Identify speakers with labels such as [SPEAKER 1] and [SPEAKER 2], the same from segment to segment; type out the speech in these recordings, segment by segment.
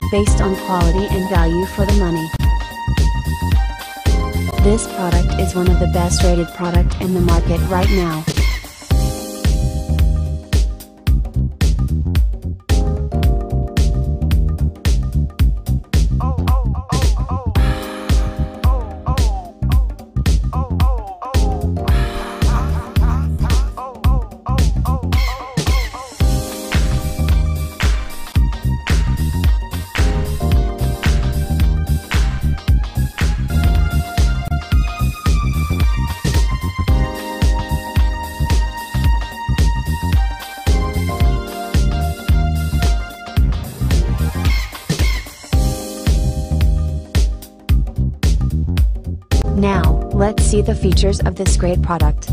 [SPEAKER 1] based on quality and value for the money. This product is one of the best rated product in the market right now. Now, let's see the features of this great product.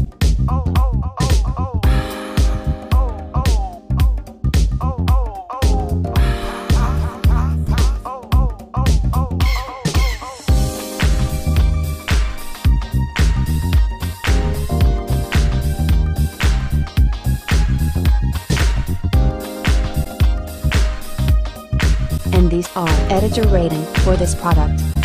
[SPEAKER 1] And these are editor rating for this product.